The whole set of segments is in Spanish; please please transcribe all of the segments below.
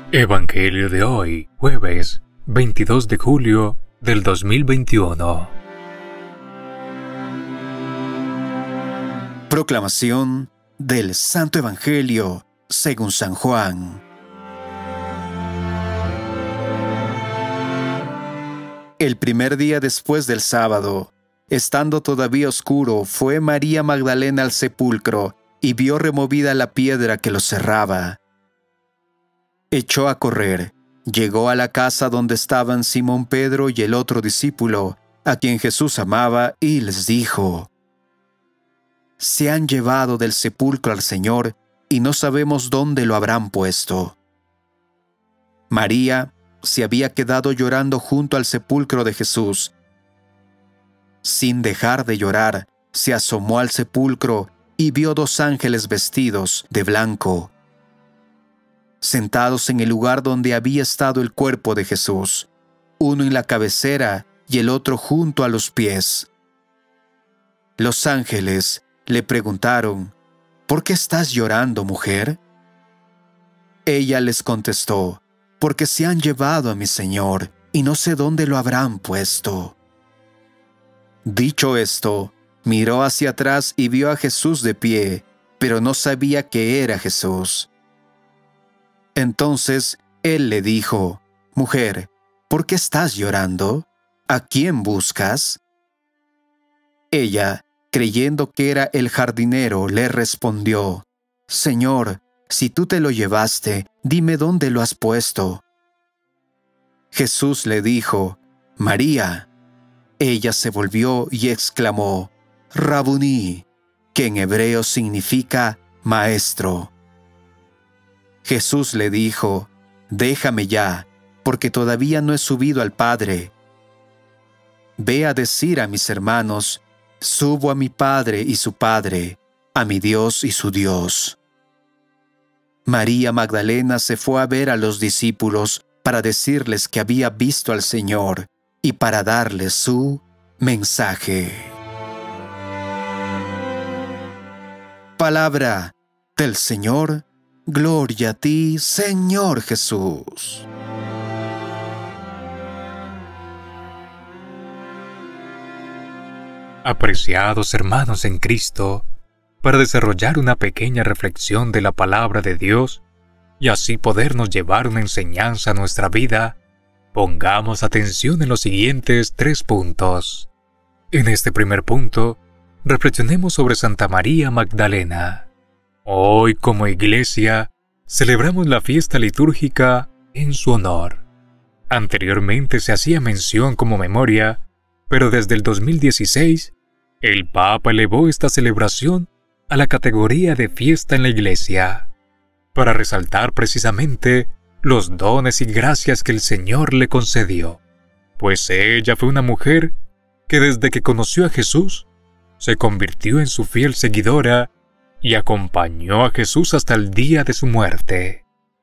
Evangelio de hoy, jueves 22 de julio del 2021. Proclamación del Santo Evangelio según San Juan. El primer día después del sábado, estando todavía oscuro, fue María Magdalena al sepulcro y vio removida la piedra que lo cerraba. Echó a correr, llegó a la casa donde estaban Simón Pedro y el otro discípulo, a quien Jesús amaba, y les dijo: «Se han llevado del sepulcro al Señor, y no sabemos dónde lo habrán puesto». María se había quedado llorando junto al sepulcro de Jesús. Sin dejar de llorar, se asomó al sepulcro y vio dos ángeles vestidos de blanco, sentados en el lugar donde había estado el cuerpo de Jesús, uno en la cabecera y el otro junto a los pies. Los ángeles le preguntaron: «¿Por qué estás llorando, mujer?». Ella les contestó: «Porque se han llevado a mi Señor, y no sé dónde lo habrán puesto». Dicho esto, miró hacia atrás y vio a Jesús de pie, pero no sabía que era Jesús. Entonces él le dijo: «Mujer, ¿por qué estás llorando? ¿A quién buscas?». Ella, creyendo que era el jardinero, le respondió: «Señor, si tú te lo llevaste, dime dónde lo has puesto». Jesús le dijo: «María». Ella se volvió y exclamó: «Rabuní», que en hebreo significa maestro. Jesús le dijo: «Déjame ya, porque todavía no he subido al Padre. Ve a decir a mis hermanos: subo a mi Padre y su Padre, a mi Dios y su Dios». María Magdalena se fue a ver a los discípulos para decirles que había visto al Señor y para darles su mensaje. Palabra del Señor. Gloria a ti, Señor Jesús. Apreciados hermanos en Cristo, para desarrollar una pequeña reflexión de la palabra de Dios y así podernos llevar una enseñanza a nuestra vida, pongamos atención en los siguientes 3 puntos. En este primer punto, reflexionemos sobre Santa María Magdalena. Hoy, como iglesia, celebramos la fiesta litúrgica en su honor. Anteriormente se hacía mención como memoria, pero desde el 2016, el Papa elevó esta celebración a la categoría de fiesta en la iglesia, para resaltar precisamente los dones y gracias que el Señor le concedió, pues ella fue una mujer que desde que conoció a Jesús, se convirtió en su fiel seguidora y acompañó a Jesús hasta el día de su muerte.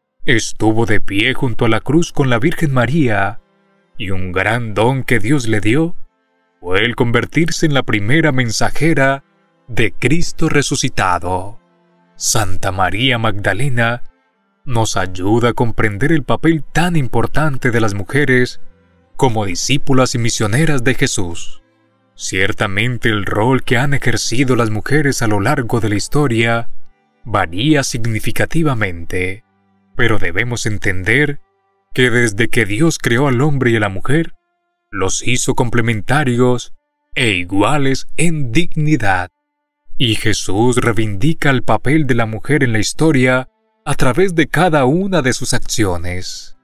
Estuvo de pie junto a la cruz con la Virgen María, y un gran don que Dios le dio fue el convertirse en la primera mensajera de Cristo resucitado. Santa María Magdalena nos ayuda a comprender el papel tan importante de las mujeres como discípulas y misioneras de Jesús. Ciertamente el rol que han ejercido las mujeres a lo largo de la historia varía significativamente, pero debemos entender que desde que Dios creó al hombre y a la mujer, los hizo complementarios e iguales en dignidad. Y Jesús reivindica el papel de la mujer en la historia a través de cada una de sus acciones.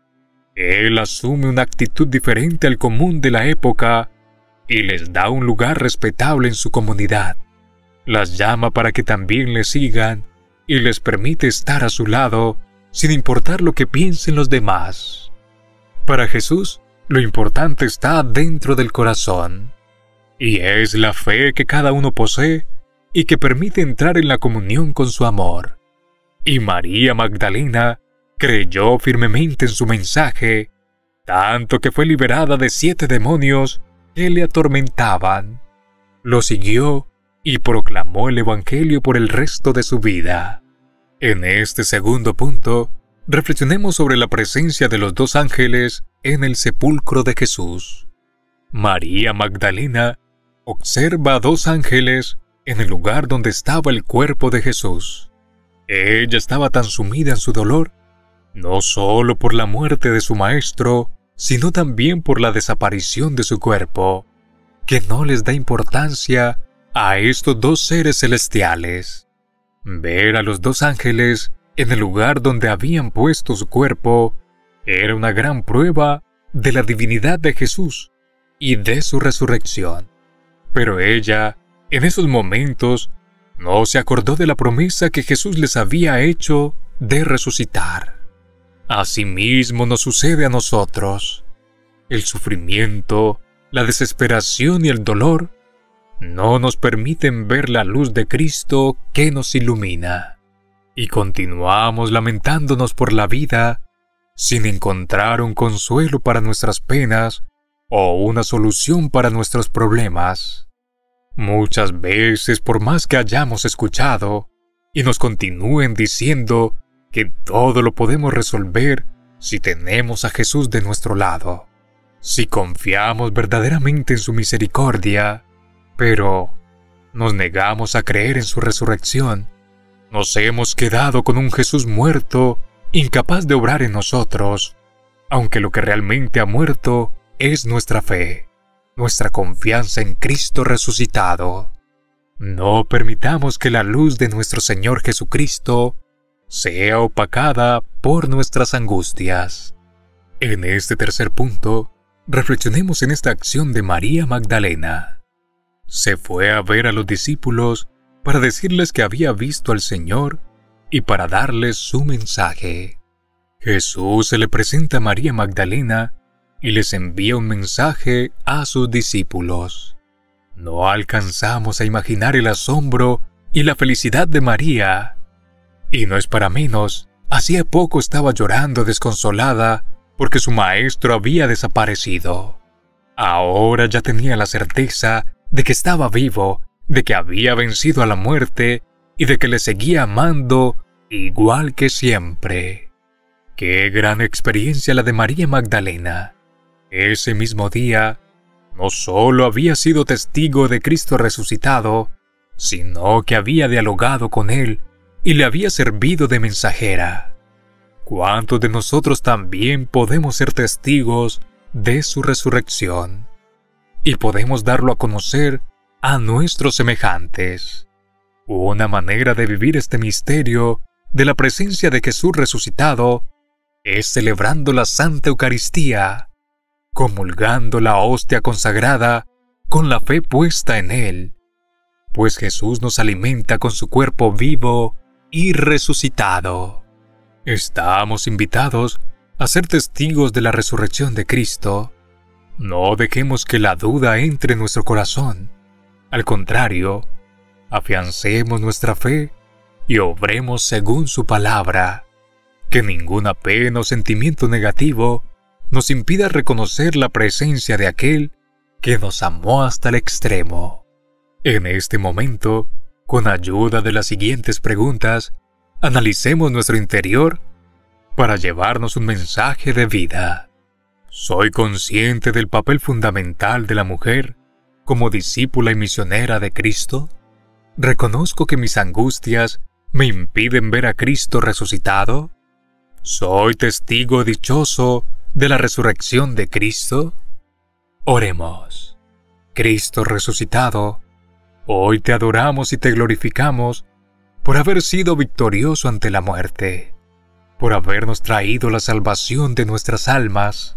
Él asume una actitud diferente al común de la época y les da un lugar respetable en su comunidad. Las llama para que también le sigan y les permite estar a su lado sin importar lo que piensen los demás. Para Jesús, lo importante está dentro del corazón, y es la fe que cada uno posee y que permite entrar en la comunión con su amor. Y María Magdalena creyó firmemente en su mensaje, tanto que fue liberada de 7 demonios que le atormentaban. Lo siguió y proclamó el Evangelio por el resto de su vida. En este segundo punto, reflexionemos sobre la presencia de los dos ángeles en el sepulcro de Jesús. María Magdalena observa a dos ángeles en el lugar donde estaba el cuerpo de Jesús. Ella estaba tan sumida en su dolor, no solo por la muerte de su maestro, sino también por la desaparición de su cuerpo, que no les da importancia a estos dos seres celestiales. Ver a los dos ángeles en el lugar donde habían puesto su cuerpo era una gran prueba de la divinidad de Jesús y de su resurrección. Pero ella, en esos momentos, no se acordó de la promesa que Jesús les había hecho de resucitar. Asimismo nos sucede a nosotros. El sufrimiento, la desesperación y el dolor no nos permiten ver la luz de Cristo que nos ilumina, y continuamos lamentándonos por la vida sin encontrar un consuelo para nuestras penas o una solución para nuestros problemas. Muchas veces, por más que hayamos escuchado y nos continúen diciendo que todo lo podemos resolver si tenemos a Jesús de nuestro lado, si confiamos verdaderamente en su misericordia, pero nos negamos a creer en su resurrección, nos hemos quedado con un Jesús muerto, incapaz de obrar en nosotros, aunque lo que realmente ha muerto es nuestra fe, nuestra confianza en Cristo resucitado. No permitamos que la luz de nuestro Señor Jesucristo sea opacada por nuestras angustias. En este tercer punto, reflexionemos en esta acción de María Magdalena. Se fue a ver a los discípulos para decirles que había visto al Señor y para darles su mensaje. Jesús se le presenta a María Magdalena y les envía un mensaje a sus discípulos. No alcanzamos a imaginar el asombro y la felicidad de María. Y no es para menos, hacía poco estaba llorando desconsolada porque su maestro había desaparecido. Ahora ya tenía la certeza de que estaba vivo, de que había vencido a la muerte y de que le seguía amando igual que siempre. ¡Qué gran experiencia la de María Magdalena! Ese mismo día, no solo había sido testigo de Cristo resucitado, sino que había dialogado con Él y le había servido de mensajera. ¿Cuántos de nosotros también podemos ser testigos de su resurrección? Y podemos darlo a conocer a nuestros semejantes. Una manera de vivir este misterio de la presencia de Jesús resucitado es celebrando la Santa Eucaristía, comulgando la hostia consagrada con la fe puesta en Él, pues Jesús nos alimenta con su cuerpo vivo y resucitado. Estamos invitados a ser testigos de la resurrección de Cristo. No dejemos que la duda entre en nuestro corazón. Al contrario, afiancemos nuestra fe y obremos según su palabra. Que ninguna pena o sentimiento negativo nos impida reconocer la presencia de aquel que nos amó hasta el extremo. En este momento, con ayuda de las siguientes preguntas, analicemos nuestro interior para llevarnos un mensaje de vida. ¿Soy consciente del papel fundamental de la mujer como discípula y misionera de Cristo? ¿Reconozco que mis angustias me impiden ver a Cristo resucitado? ¿Soy testigo dichoso de la resurrección de Cristo? Oremos. Cristo resucitado, hoy te adoramos y te glorificamos por haber sido victorioso ante la muerte, por habernos traído la salvación de nuestras almas.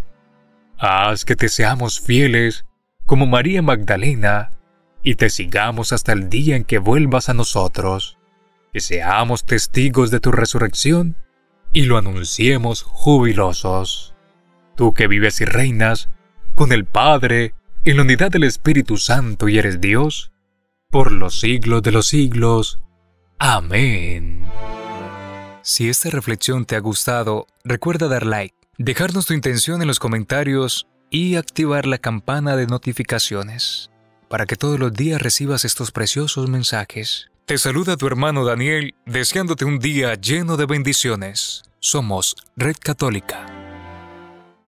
Haz que te seamos fieles como María Magdalena y te sigamos hasta el día en que vuelvas a nosotros, que seamos testigos de tu resurrección y lo anunciemos jubilosos. Tú que vives y reinas con el Padre en la unidad del Espíritu Santo y eres Dios, por los siglos de los siglos. Amén. Si esta reflexión te ha gustado, recuerda dar like, dejarnos tu intención en los comentarios y activar la campana de notificaciones para que todos los días recibas estos preciosos mensajes. Te saluda tu hermano Daniel, deseándote un día lleno de bendiciones. Somos Red Católica.